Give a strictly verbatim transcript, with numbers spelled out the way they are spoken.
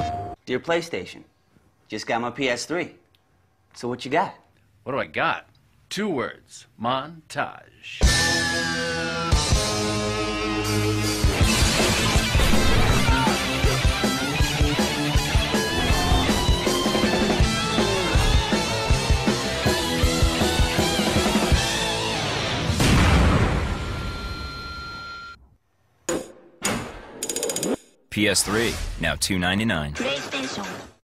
Dear PlayStation, just got my P S three. So what you got? What do I got? Two words. Montage. P S three, now two ninety-nine. PlayStation